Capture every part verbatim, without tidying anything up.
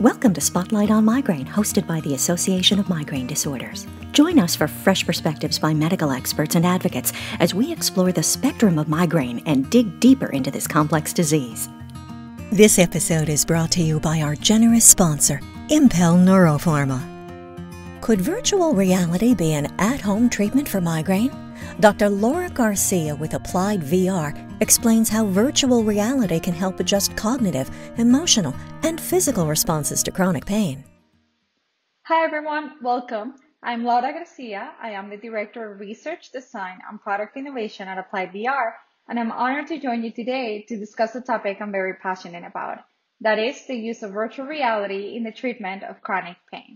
Welcome to Spotlight on Migraine, hosted by the Association of Migraine Disorders. Join us for fresh perspectives by medical experts and advocates as we explore the spectrum of migraine and dig deeper into this complex disease. This episode is brought to you by our generous sponsor, Impel Neuropharma. Could virtual reality be an at-home treatment for migraine? Doctor Laura Garcia with Applied V R explains how virtual reality can help adjust cognitive, emotional, and physical responses to chronic pain. Hi everyone, welcome. I'm Laura Garcia. I am the Director of Research, Design, and Product Innovation at Applied V R, and I'm honored to join you today to discuss a topic I'm very passionate about. That is the use of virtual reality in the treatment of chronic pain.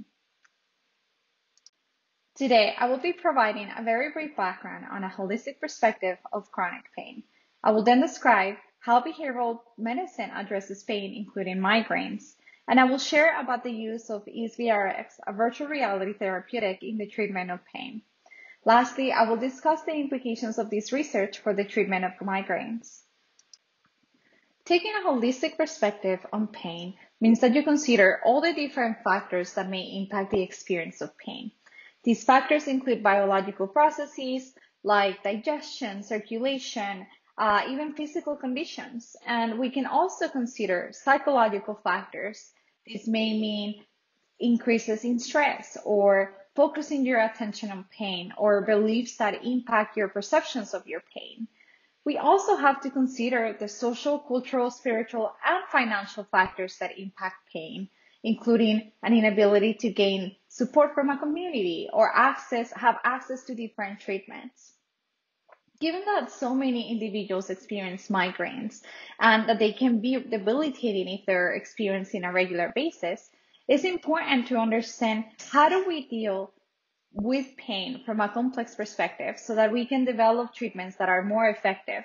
Today, I will be providing a very brief background on a holistic perspective of chronic pain. I will then describe how behavioral medicine addresses pain, including migraines, and I will share about the use of E S V R X, a virtual reality therapeutic, in the treatment of pain. Lastly, I will discuss the implications of this research for the treatment of migraines. Taking a holistic perspective on pain means that you consider all the different factors that may impact the experience of pain. These factors include biological processes like digestion, circulation, uh, even physical conditions. And we can also consider psychological factors. This may mean increases in stress or focusing your attention on pain or beliefs that impact your perceptions of your pain. We also have to consider the social, cultural, spiritual, and financial factors that impact pain, including an inability to gain support from a community or access, have access to different treatments. Given that so many individuals experience migraines and that they can be debilitating if they're experiencing a regular basis, it's important to understand how do we deal with pain from a complex perspective so that we can develop treatments that are more effective.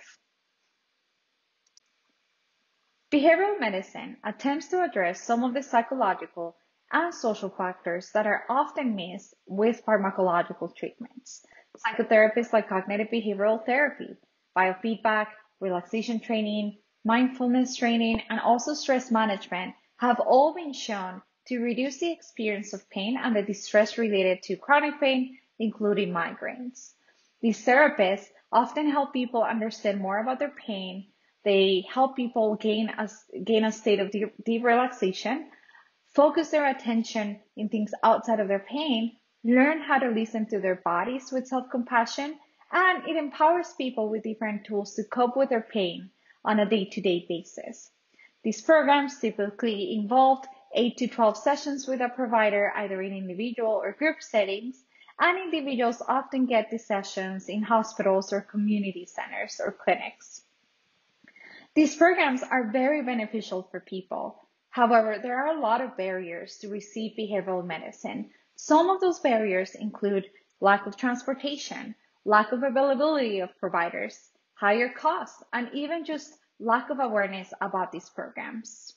Behavioral medicine attempts to address some of the psychological and social factors that are often missed with pharmacological treatments. Psychotherapies like cognitive behavioral therapy, biofeedback, relaxation training, mindfulness training, and also stress management have all been shown to reduce the experience of pain and the distress related to chronic pain, including migraines. These therapists often help people understand more about their pain. They help people gain a, gain a state of deep, deep relaxation, focus their attention in things outside of their pain, learn how to listen to their bodies with self-compassion, and it empowers people with different tools to cope with their pain on a day-to-day basis. These programs typically involved eight to twelve sessions with a provider, either in individual or group settings, and individuals often get these sessions in hospitals or community centers or clinics. These programs are very beneficial for people. However, there are a lot of barriers to receive behavioral medicine. Some of those barriers include lack of transportation, lack of availability of providers, higher costs, and even just lack of awareness about these programs.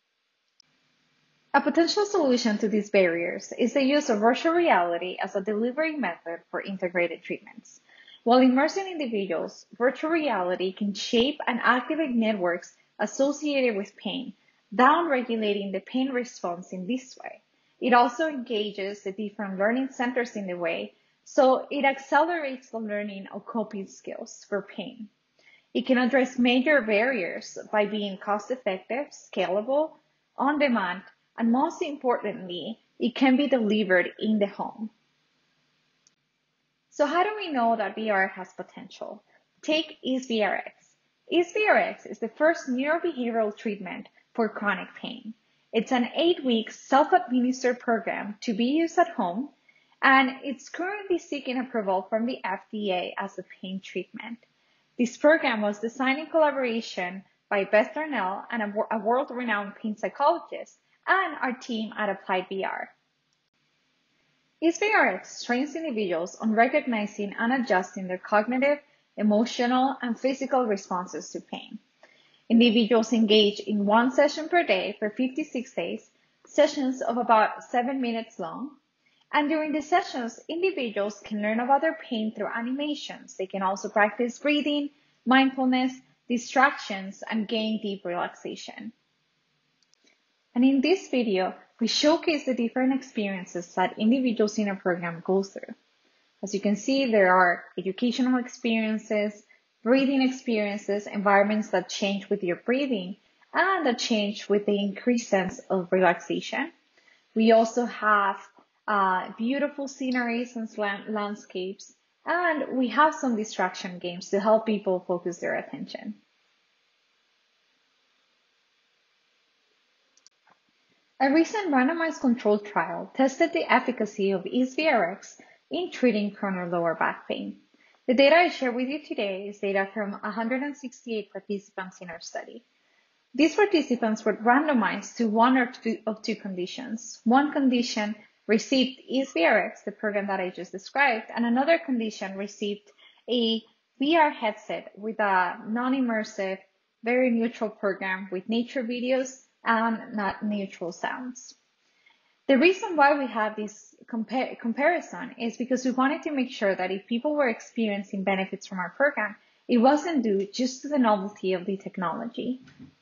A potential solution to these barriers is the use of virtual reality as a delivery method for integrated treatments. While immersing individuals, virtual reality can shape and activate networks associated with pain, down-regulating the pain response in this way. It also engages the different learning centers in the way, so it accelerates the learning of coping skills for pain. It can address major barriers by being cost-effective, scalable, on-demand, and most importantly, it can be delivered in the home. So how do we know that V R has potential? Take E S V R X. E S V R X is the first neurobehavioral treatment for chronic pain. It's an eight-week self-administered program to be used at home, and it's currently seeking approval from the F D A as a pain treatment. This program was designed in collaboration by Beth Darnell and a world-renowned pain psychologist and our team at Applied V R. E S V R X trains individuals on recognizing and adjusting their cognitive, emotional, and physical responses to pain. Individuals engage in one session per day for fifty-six days, sessions of about seven minutes long. And during the sessions, individuals can learn about their pain through animations. They can also practice breathing, mindfulness, distractions, and gain deep relaxation. And in this video, We showcase the different experiences that individuals in a program go through. As you can see, there are educational experiences, breathing experiences, environments that change with your breathing, and that change with the increased sense of relaxation. We also have uh, beautiful sceneries and landscapes, and we have some distraction games to help people focus their attention. A recent randomized controlled trial tested the efficacy of E S V R X in treating chronic lower back pain. The data I share with you today is data from one hundred sixty-eight participants in our study. These participants were randomized to one or two of two conditions. One condition received E S V R X, the program that I just described, and another condition received a V R headset with a non-immersive, very neutral program with nature videos and not neutral sounds. The reason why we have this compar comparison is because we wanted to make sure that if people were experiencing benefits from our program, it wasn't due just to the novelty of the technology.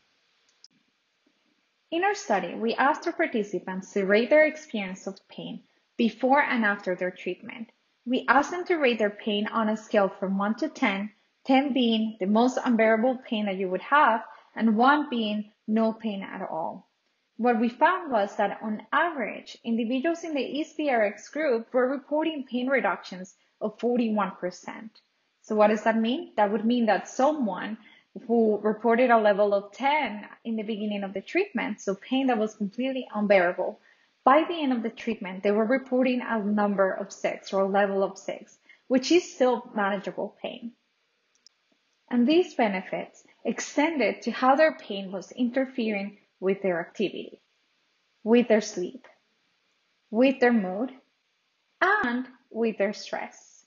In our study, we asked our participants to rate their experience of pain before and after their treatment. We asked them to rate their pain on a scale from one to ten, ten being the most unbearable pain that you would have, and one being no pain at all. What we found was that on average, individuals in the E S V R X group were reporting pain reductions of forty-one percent. So what does that mean? That would mean that someone who reported a level of ten in the beginning of the treatment, so pain that was completely unbearable, by the end of the treatment, they were reporting a number of six or a level of six, which is still manageable pain. And these benefits extended to how their pain was interfering with their activity, with their sleep, with their mood, and with their stress.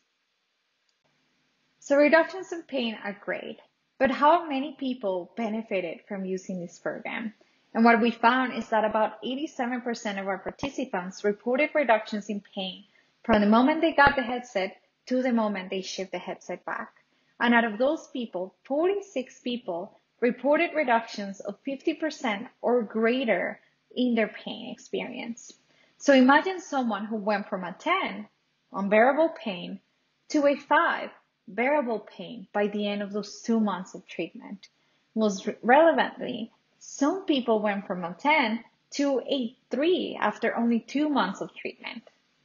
So reductions in pain are great, but how many people benefited from using this program? And what we found is that about eighty-seven percent of our participants reported reductions in pain from the moment they got the headset to the moment they shipped the headset back. And out of those people, forty-six people reported reductions of fifty percent or greater in their pain experience. So imagine someone who went from a ten, unbearable pain, to a five, bearable pain by the end of those two months of treatment. Most relevantly, some people went from a ten to a three after only two months of treatment.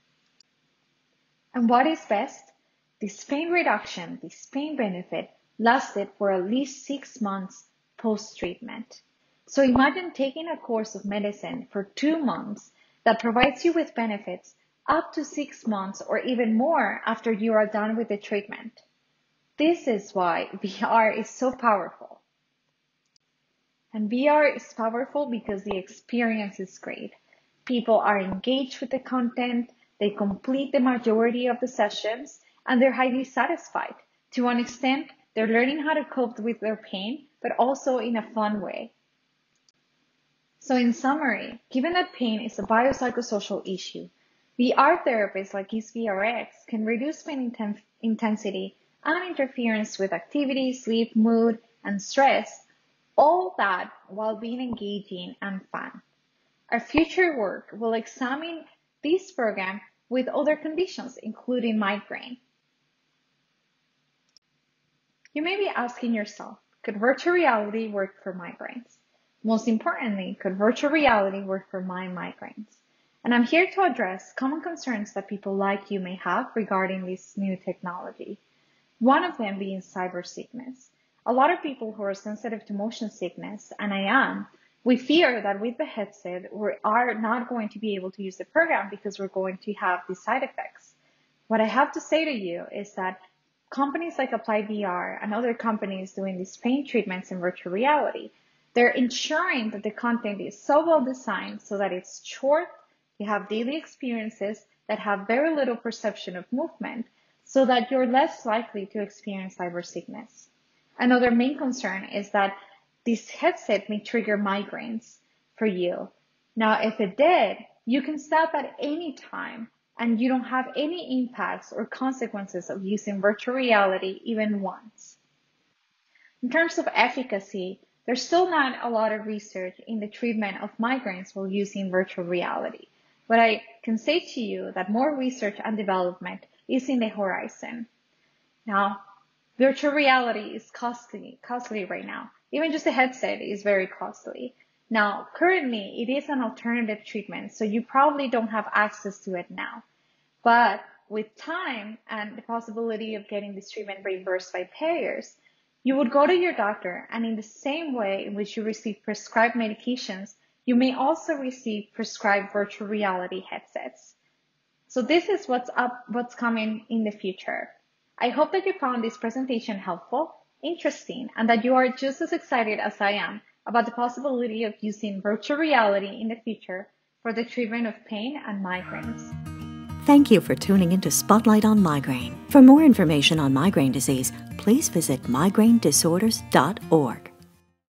And what is best? This pain reduction, this pain benefit, lasted for at least six months post-treatment. So imagine taking a course of medicine for two months that provides you with benefits up to six months or even more after you are done with the treatment. This is why V R is so powerful. And V R is powerful because the experience is great. People are engaged with the content, they complete the majority of the sessions, and they're highly satisfied. To an extent, they're learning how to cope with their pain, but also in a fun way. So in summary, given that pain is a biopsychosocial issue, V R therapies like E S V R X can reduce pain inten- intensity and interference with activity, sleep, mood, and stress, all that while being engaging and fun. Our future work will examine this program with other conditions, including migraine. You may be asking yourself, could virtual reality work for migraines? Most importantly, could virtual reality work for my migraines? And I'm here to address common concerns that people like you may have regarding this new technology. One of them being cyber sickness. A lot of people who are sensitive to motion sickness, and I am, we fear that with the headset, we are not going to be able to use the program because we're going to have these side effects. What I have to say to you is that companies like Apply V R and other companies doing these pain treatments in virtual reality, they're ensuring that the content is so well designed so that it's short, you have daily experiences that have very little perception of movement, so that you're less likely to experience cyber sickness. Another main concern is that this headset may trigger migraines for you. Now, if it did, you can stop at any time and you don't have any impacts or consequences of using virtual reality even once. In terms of efficacy, There's still not a lot of research in the treatment of migraines while using virtual reality, but I can say to you that more research and development is in the horizon. Now, virtual reality is costly, costly right now. Even just a headset is very costly. Now, currently, it is an alternative treatment, so you probably don't have access to it now. But with time and the possibility of getting this treatment reimbursed by payers, you would go to your doctor, and in the same way in which you receive prescribed medications, you may also receive prescribed virtual reality headsets. So this is what's up, what's coming in the future. I hope that you found this presentation helpful, interesting, and that you are just as excited as I am about the possibility of using virtual reality in the future for the treatment of pain and migraines. Thank you for tuning into Spotlight on Migraine. For more information on migraine disease, please visit migraine disorders dot org.